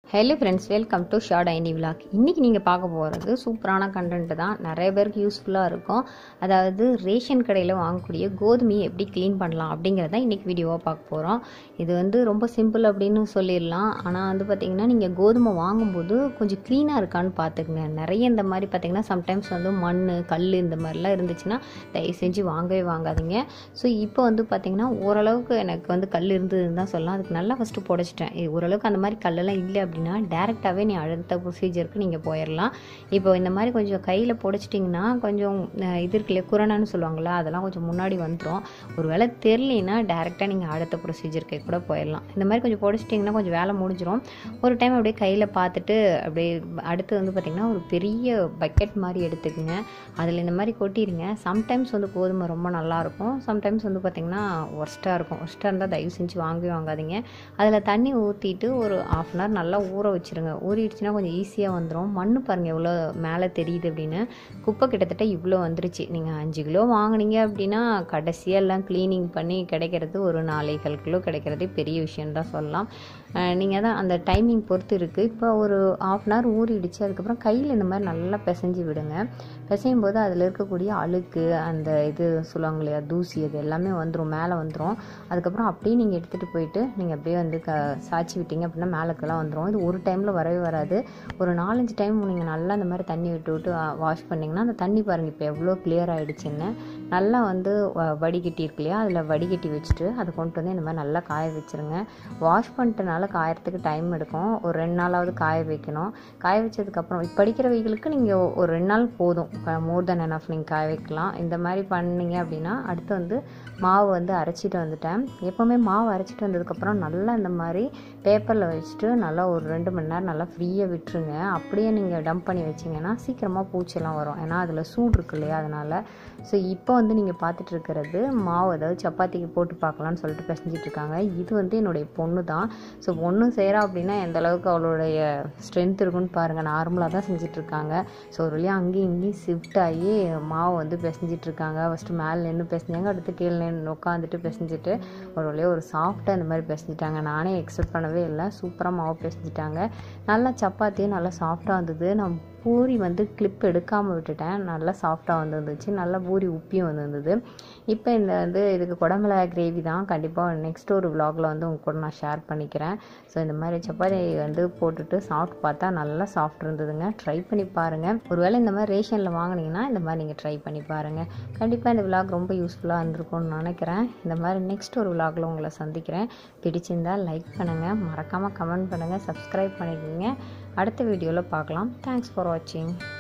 Hello friends, welcome to short ID vlog. இன்றைக்கி நீங்கள் பார்க்க போகிறது சூப்பரான கண்டென்ட் தான். நிறைய பேருக்கு யூஸ்ஃபுல்லாக இருக்கும். அதாவது ரேஷன் கடையில் வாங்கக்கூடிய கோதுமையை எப்படி க்ளீன் பண்ணலாம் அப்படிங்கிறத இன்றைக்கி வீடியோவாக பார்க்க போகிறோம். இது ரொம்ப சிம்பிள் அப்படின்னு சொல்லிடலாம். ஆனால் பார்த்திங்கன்னா நீங்கள் கோதுமை வாங்கும்போது கொஞ்சம் க்ளீனாக இருக்கான்னு பார்த்துக்குங்க. நிறைய இந்த மாதிரி பார்த்திங்கன்னா சம்டைம்ஸ் மண் கல் இந்த மாதிரிலாம் இருந்துச்சுன்னா தயவு செஞ்சு வாங்கவே வாங்காதீங்க. ஸோ இப்போ பார்த்திங்கன்னா ஓரளவுக்கு எனக்கு கல் இருந்ததுன்னு தான் சொல்லலாம். அதுக்கு நல்லா ஃபஸ்ட்டு புடைச்சிட்டேன். ஓரளவுக்கு அந்த மாதிரி கல்லெல்லாம் இல்லை அப்படின்னா டேரெக்டாகவே நீ அடுத்த ப்ரொசீஜருக்கு நீங்கள் போயிடலாம். இப்போ இந்த மாதிரி கொஞ்சம் கையில் புடைச்சிட்டிங்கன்னா கொஞ்சம் இது இருக்குல்லையே குரணான்னு சொல்லுவாங்களா, அதெல்லாம் கொஞ்சம் முன்னாடி வந்துடும். ஒரு வேளை தெரியலனா டேரெக்டாக நீங்கள் அடுத்த ப்ரொசீஜருக்கு கூட போயிடலாம். இந்த மாதிரி கொஞ்சம் புடைச்சிட்டிங்கன்னா கொஞ்சம் வேலை முடிஞ்சிடும். ஒரு டைம் அப்படியே கையில் பார்த்துட்டு அப்படியே அடுத்து பார்த்திங்கன்னா ஒரு பெரிய பக்கெட் மாதிரி எடுத்துக்கோங்க. அதில் இந்த மாதிரி கொட்டிடுங்க. சம்டைம்ஸ் கோதுமை ரொம்ப நல்லாயிருக்கும், சம்டைம்ஸ் பார்த்திங்கன்னா ஒர்ஸ்ட்டாக இருக்கும். ஒர்ஸ்ட்டாக இருந்தால் தயவு செஞ்சு வாங்கவே வாங்காதீங்க. அதில் தண்ணி ஊற்றிட்டு ஒரு 1/2 அன் ஹவர் நல்லா ஊற வச்சுருங்க. ஊறிடுச்சுன்னா கொஞ்சம் ஈஸியாக வந்துடும். மண் பாருங்கள் எவ்வளோ மேலே தெரியுது அப்படின்னு. குப்பை கிட்டத்தட்ட இவ்வளோ வந்துருச்சு. நீங்கள் 5 கிலோ வாங்கினீங்க அப்படின்னா கடைசியாக எல்லாம் க்ளீனிங் பண்ணி கிடைக்கிறது ஒரு 4 கிலோ கிடைக்கிறதே பெரிய விஷயம்தான் சொல்லலாம். நீங்கள் தான் அந்த டைமிங் பொறுத்து இருக்குது. இப்போ ஒரு 1/2 அன் ஹவர் ஊறிடுச்சு. அதுக்கப்புறம் கையில் இந்த மாதிரி நல்லா பிசைஞ்சு விடுங்க. பிசையும் போது அதில் இருக்கக்கூடிய அழுக்கு அந்த இது சொல்லுவாங்க இல்லையா, தூசி, அது எல்லாமே வந்துடும், மேலே வந்துடும். அதுக்கப்புறம் அப்படியே நீங்கள் எடுத்துகிட்டு போயிட்டு நீங்கள் அப்படியே சாய்ச்சி விட்டீங்க அப்படின்னா மேலக்கெல்லாம் வந்துடும். இது ஒரு டைமில் வரவே வராது. ஒரு 4-5 டைம் நீங்கள் நல்லா இந்த மாதிரி தண்ணி விட்டு வாஷ் பண்ணிங்கன்னா அந்த தண்ணி பாருங்கள் இப்போ எவ்வளோ கிளியர் ஆகிடுச்சின்னு. நல்லா வடிகட்டி இருக்கு இல்லையா, அதில் வடிகட்டி வச்சுட்டு அதை கொண்டு இந்த மாதிரி நல்லா காய வச்சுருங்க. வாஷ் பண்ணிட்டனால காயறதுக்கு டைம் எடுக்கும். ஒரு 2 நாளாவது காய வைக்கணும். காய வச்சதுக்கப்புறம் இப்போ படிக்கிற வெயிலுக்கு நீங்கள் ஒரு 2 நாள் போதும், மோர் தென் எனஃப் நீங்கள் காய வைக்கலாம். இந்த மாதிரி பண்ணிங்க அப்படின்னா அடுத்து மாவு அரைச்சிட்டு வந்துட்டேன். எப்போவுமே மாவு அரைச்சிட்டு வந்ததுக்கப்புறம் நல்லா இந்த மாதிரி பேப்பரில் வச்சுட்டு நல்லா ஒரு 2 மணி நேரம் நல்லா ஃப்ரீயாக விட்டுருங்க. அப்படியே நீங்கள் டம்ப் பண்ணி வச்சிங்கன்னா சீக்கிரமாக பூச்செல்லாம் வரும். ஏன்னா அதில் சூடு இருக்கு இல்லையா, அதனால். ஸோ இப்போ நீங்கள் பார்த்துட்டு இருக்கிறது மாவு, அதாவது சப்பாத்திக்கு போட்டு பார்க்கலான்னு சொல்லிட்டு பிசைஞ்சிட்ருக்காங்க. இது என்னுடைய பொண்ணு தான். ஸோ பொண்ணு செய்கிறா அப்படின்னா எந்த அளவுக்கு அவளுடைய ஸ்ட்ரென்த் இருக்குன்னு பாருங்கள். நார்மலாக தான் செஞ்சிட்ருக்காங்க. ஸோ ஒரு வழியாக அங்கேயும் இங்கேயும் ஷிஃப்ட் ஆகி மாவு பிசைஞ்சிட்ருக்காங்க. ஃபஸ்ட்டு மேலே நின்று பிசைஞ்சாங்க, அடுத்து கீழே நின்று உட்காந்துட்டு பிசைஞ்சிட்டு ஒரு வழியாக ஒரு சாஃப்டாக இந்த மாதிரி பிசைஞ்சிட்டாங்க. நானே எக்ஸ்பெக்ட் பண்ணவே இல்லை. சூப்பராக மாவு பிசைஞ்சிட்டாங்க. நல்லா சப்பாத்தியும் நல்லா சாஃப்டாக வந்தது. நான் பூரி கிளிப் எடுக்காமல் விட்டுட்டேன். நல்லா சாஃப்டாக வந்துருந்துச்சு. நல்லா பூரி உப்பியும் வந்துருந்தது. இப்போ இதுக்கு குடமிளகா கிரேவி தான். கண்டிப்பாக நெக்ஸ்ட் ஒரு விலாகில் உங்கள் கூட நான் ஷேர் பண்ணிக்கிறேன். ஸோ இந்த மாதிரி சப்பாத்தி போட்டுட்டு சாப்பிட்டு பார்த்தா நல்லா சாஃப்ட் இருந்ததுங்க. ட்ரை பண்ணி பாருங்கள். ஒருவேளை இந்த மாதிரி ரேஷனில் வாங்கினீங்கன்னா இந்த மாதிரி நீங்கள் ட்ரை பண்ணி பாருங்கள். கண்டிப்பாக இந்த விலாக் ரொம்ப யூஸ்ஃபுல்லாக இருந்திருக்கும்னு நினைக்கிறேன். இந்த மாதிரி நெக்ஸ்ட் ஒரு விலாகில் உங்களை சந்திக்கிறேன். பிடிச்சிருந்தால் லைக் பண்ணுங்கள், மறக்காமல் கமெண்ட் பண்ணுங்கள், சப்ஸ்கிரைப் பண்ணிக்கோங்க. அடுத்த வீடியோவில் பார்க்கலாம். தேங்க்ஸ் ஃபார் வாட்சிங்.